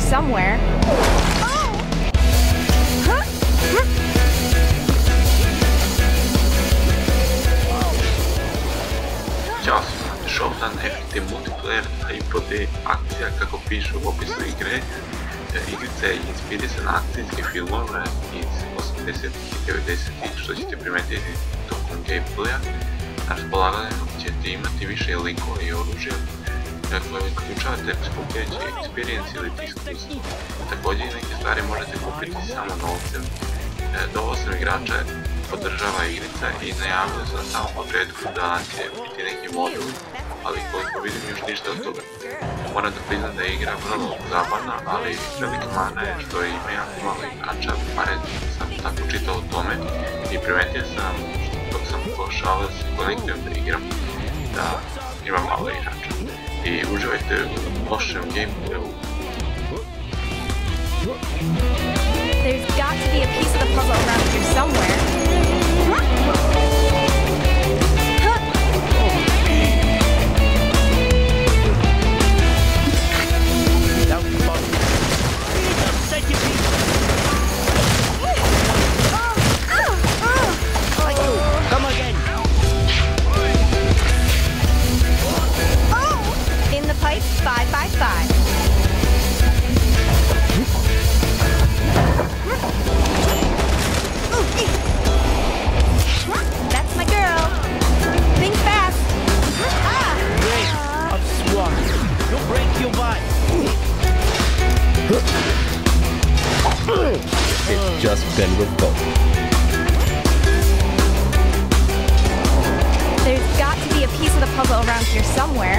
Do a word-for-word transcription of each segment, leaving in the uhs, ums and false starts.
somewhere. Ćao svima, Showdown Effect je multiplayer, a input je akcija kako piše u opisu igre. Igrica je inspirisana akcijske filmove iz osamdesetih i devedesetih, što ćete primetiti tokom gameplaya. Na raspolaganju ćete imati više likova i oružja koje uključavate skupljajući experience ili iskustvo. Također neke stvari možete kupiti samo novcem. Do osam igrača podržava igrica i najavili su na samom početku da će biti neki modul, ali koliko vidim još ništa od toga. Moram da priznam da je igra vrlo zabavna, ali velika mana je što je ima jako malo igrača, barem sam tako čitao o tome i primetio sam dok sam pokušao da se konektujem da igram, da ima malo igrača. I uživajte u lošem gameplayu. There's got to be a piece of the puzzle around here somewhere. Come again. In the pipe, five by five. That's my girl. Think fast. Ah. Great. I've swung. Don't break your bike. It's just been revoked. There's got to be a piece of the puzzle around here somewhere.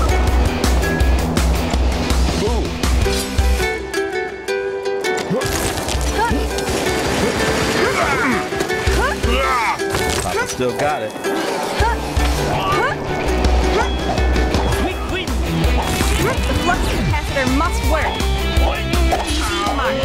Ooh. Papa still got it. The flux capacitor must work. Easy mark.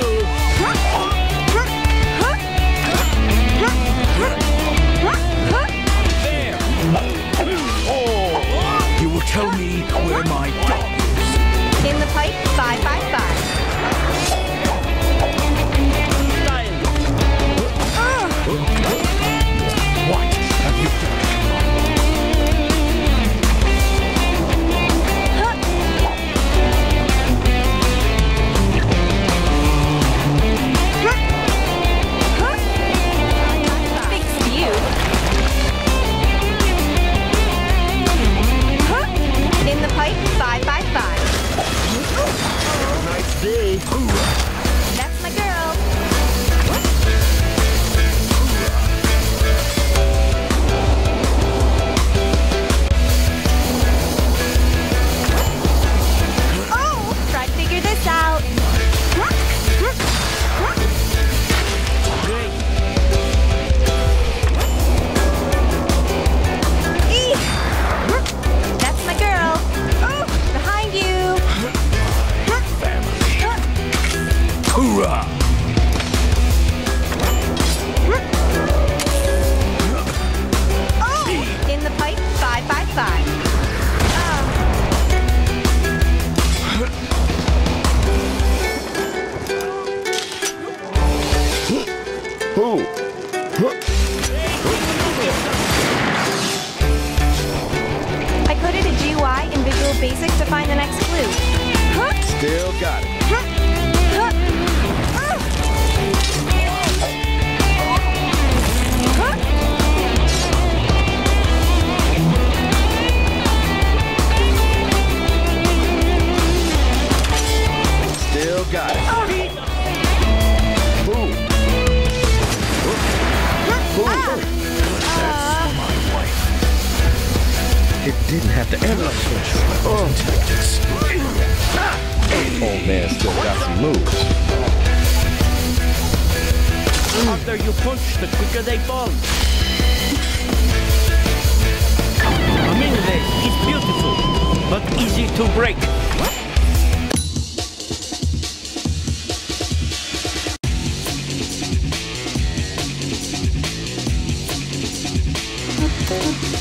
There. Oh. You will tell me where my dog is. In the pipe, five by five. What have you done? Fixed you. In the pipe, five by five. Nice day. That's my girl. Oh, try to figure this out. Great. Eek. That's my girl. Oh, behind you. Hoorah! Oh, in the pipe, five by five. Ooh. I coded a G U I in Visual Basic to find the next clue. Still got it. Still got it. Ooh. Ooh. That's my wife. It didn't have to end like this. Oh. Old man still got some moves. The harder you punch, the quicker they fall. A minute is beautiful, but easy to break. Ah.